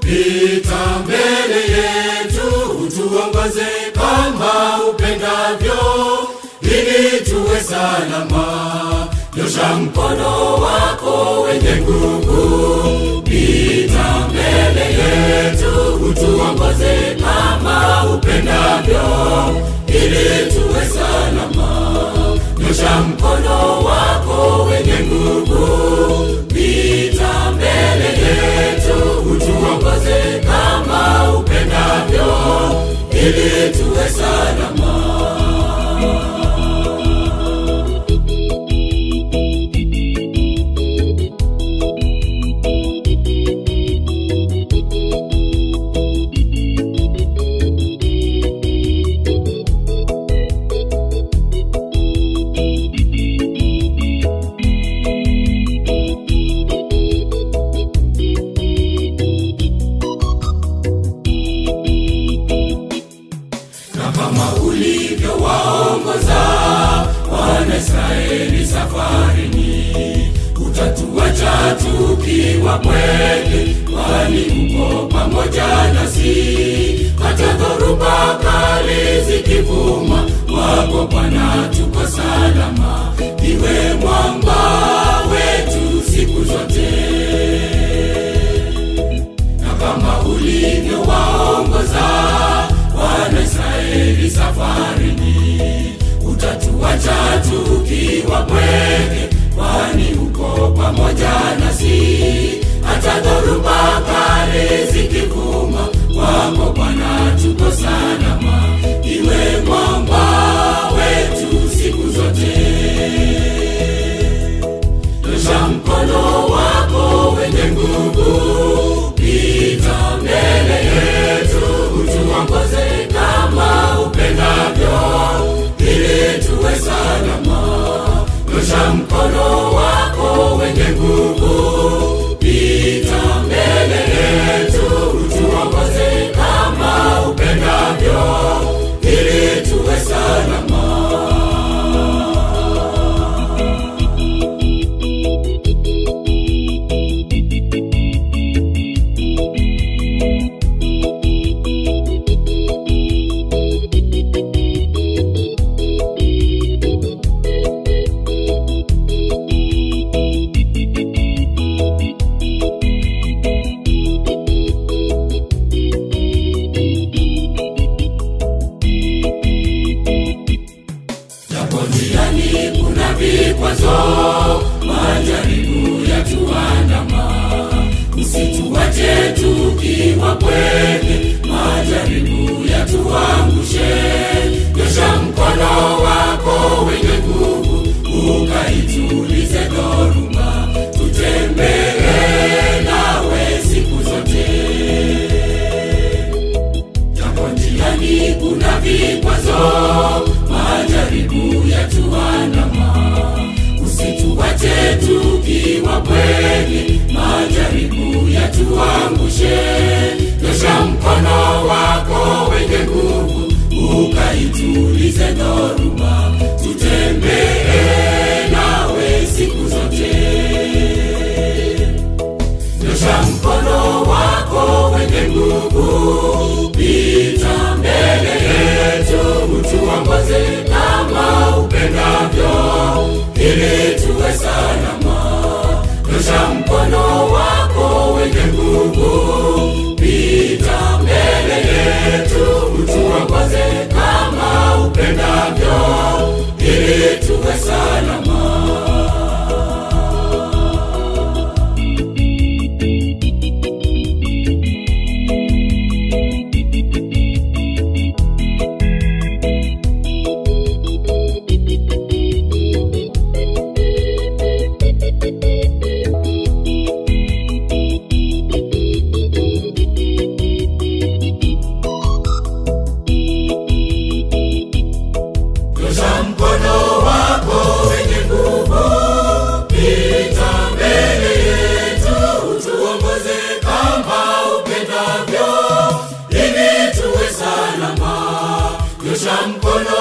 Pita mbele yetu, utuongoze kama upendavyo, ili tuwe salama. Nyosha mkono wako wenye nguvu. Pita mbele yetu, utuongoze kama upendavyo, ili tuwe salama. Nyosha mkono wako wenye nguvu. Pita mbele yetu, utuongoze kama upendavyo, ili tuwe salama. Kama ulivyo waongoza wana Israeli safarini, utatuacha tukiwa pweke, kwani uko pamoja nasi. Hata dhoruba kali zikivuma, wako Bwana tuko salama. Iwe mwamba wetu siku zote. Na kama ulivyo waongoza wana Israeli safarini, utatuacha tukiwa pweke, kwani uko pamoja nasi. Hata dhoruba kali zikivuma, wako Bwana tuko salama. Iwe mwamba wetu siku zote. Nyosha mkono wako wenye nguvu. Pita mbele yetu, utuongoze kama upendavyo, ili tuwe salama. Nyosha mkono wako wenye nguvu. Pita mbele yetu, utuongoze kama upendavyo, ili tuwe salama. Njiani kuna vikwazo, majaribu yatuandama. Usituache tukiwa pweke, majaribu yatuangushe. Nyosha mkono wako wenye nguvu, ukaitulize dhoruba. Tutembee nawe siku zote. Japo njiani kuna vikwazo, majaribu yatuandama. Usituache tukiwa pweke, majaribu yatuangushe. Nyosha mkono wako wenye nguvu, ukaitulize dhoruba. Tutembee nawe siku zote. Nyosha mkono wako wenye nguvu. Pita mbele yetu, utuongoze kama upendavyo, ili tuwe salama. Nyosha mkono wako wenye nguvu. Pita mbele yetu, utuongoze kama upendavyo, ili tuwe salama. Nyosha mkono